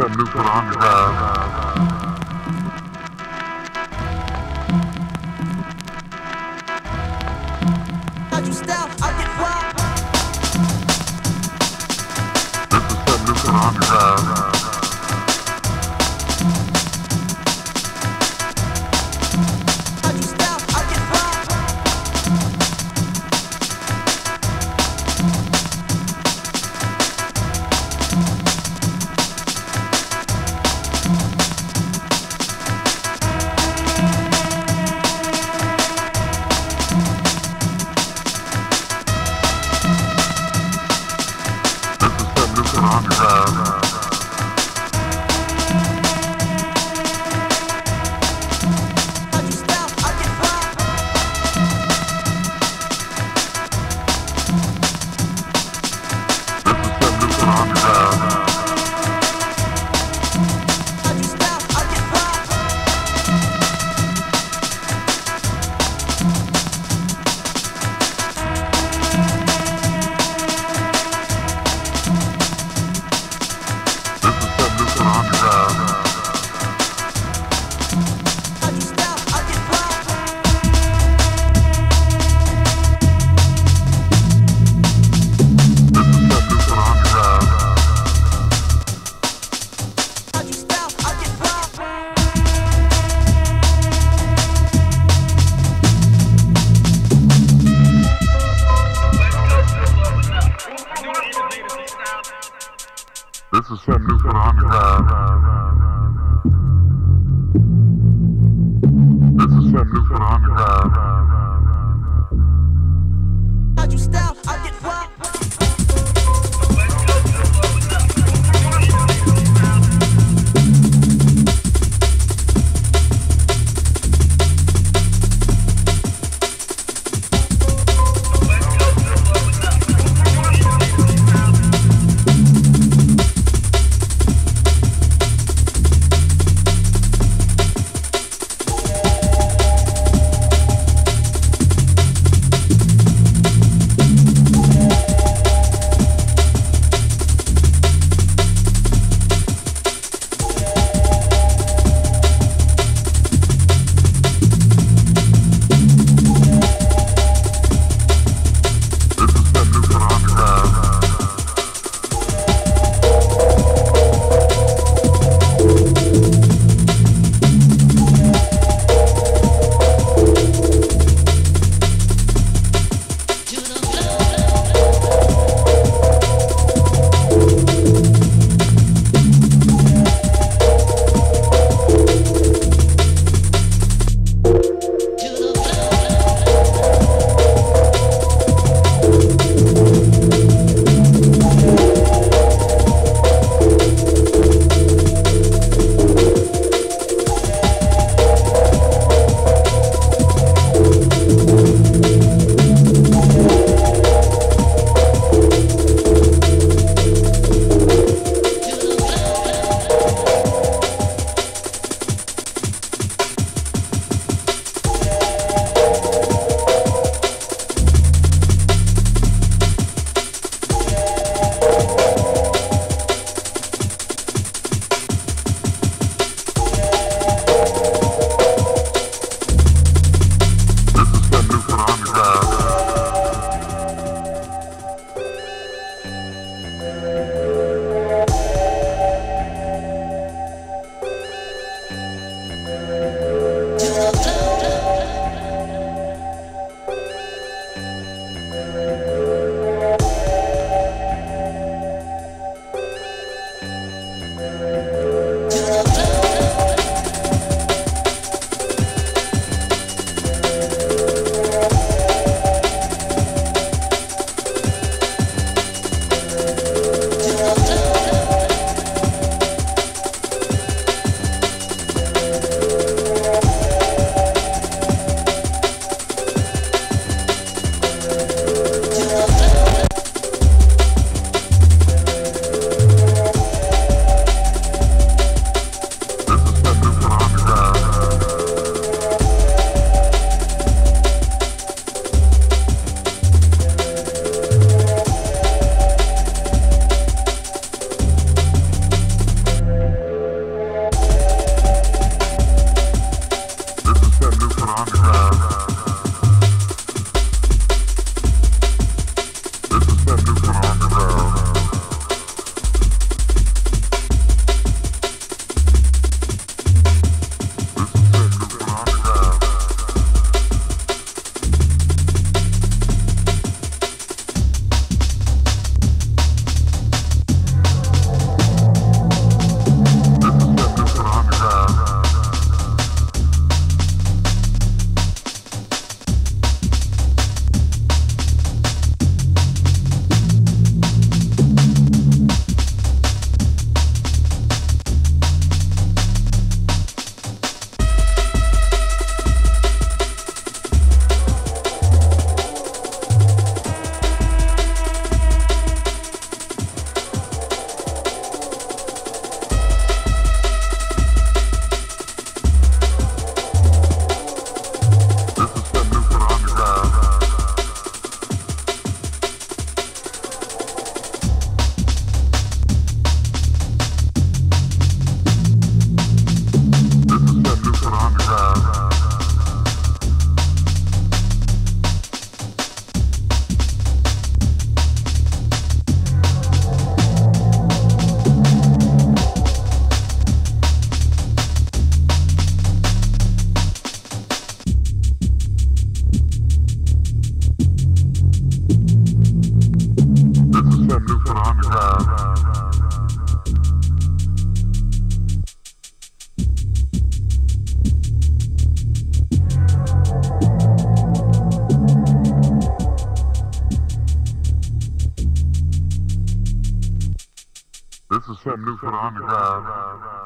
something new for the underground. How'd you style? I get wild. This is something new for the underground. How'd you style? I get wild. This is something new for the underground. How'd you style? I get wild. This is something new for the underground. How'd you style? I get wild. This is something new for the underground. How'd you style? I get wild. This is something new for the underground. How'd you style? I get wild. This is something new for the underground. This is something new for the underground. How'd you style? I get wild. This is something new for the underground.